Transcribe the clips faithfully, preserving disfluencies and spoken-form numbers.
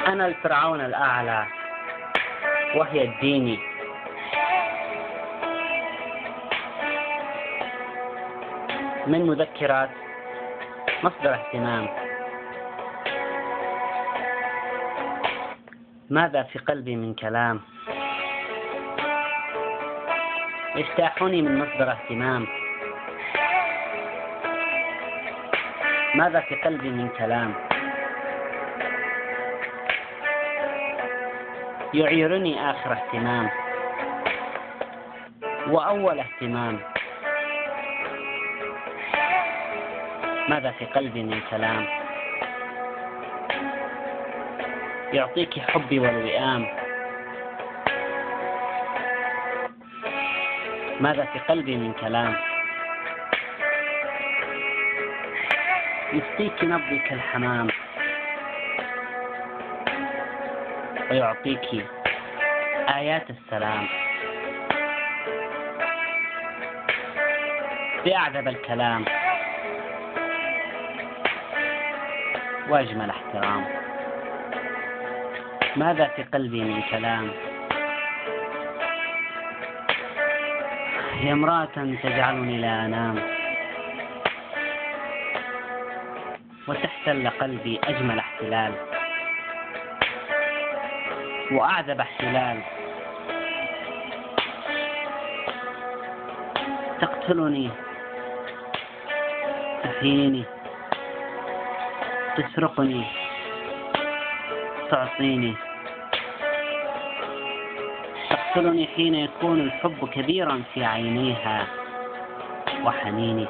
أنا الفرعون الأعلى وهي الديني. من مذكرات مصدر اهتمام. ماذا في قلبي من كلام يجتاحني من مصدر اهتمام. ماذا في قلبي من كلام يعيرني آخر اهتمام وأول اهتمام. ماذا في قلبي من كلام يعطيك حبي والوئام. ماذا في قلبي من كلام يسقيك نبضي كالحمام ويعطيك آيات السلام. بأعذب الكلام وأجمل احترام. ماذا في قلبي من كلام هي امرأة تجعلني لا أنام وتحتل قلبي أجمل احتلال وأعذب احتلال. تقتلني تحييني تسرقني تعطيني. تقتلني حين يكون الحب كبيرا في عينيها وحنيني.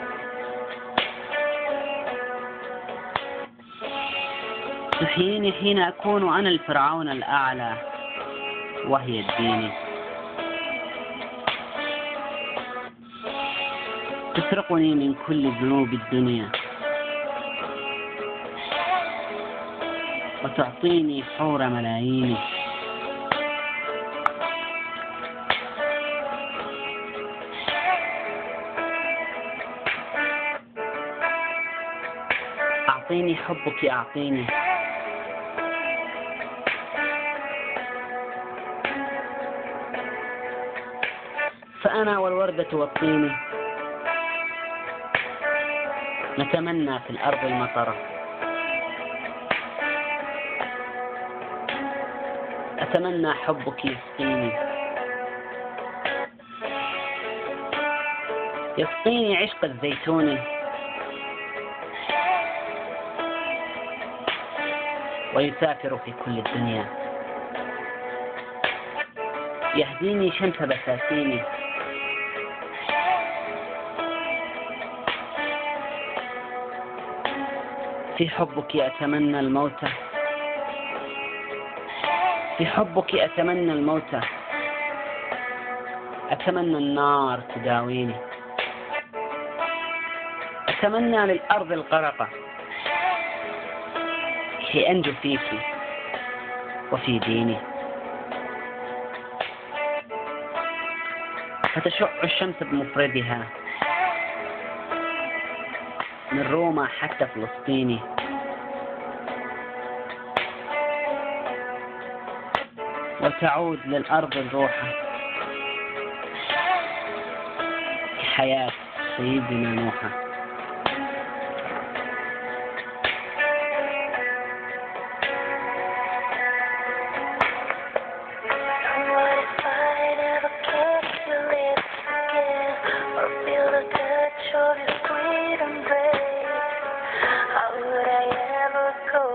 تحييني حين أكون أنا الفرعون الأعلى وهي الديني. تسرقني من كل ذنوب الدنيا وتعطيني حور ملاييني. أعطيني حبك أعطيني فأنا والوردة والطين نتمنى في الأرض المطر. أتمنى حبك يسقيني يسقيني عشق الزيتون ويسافر في كل الدنيا. يهديني شمس بساتيني في حبك أتمنى الموت. في حبك أتمنى الموت. أتمنى النار تداويني. أتمنى للأرض الغرق كي أنجو فيك وفي ديني. فتشع الشمس بمفردها من روما حتى فلسطيني. وتعود للأرض الروحة كحياة سيدنا نوح. How would I ever go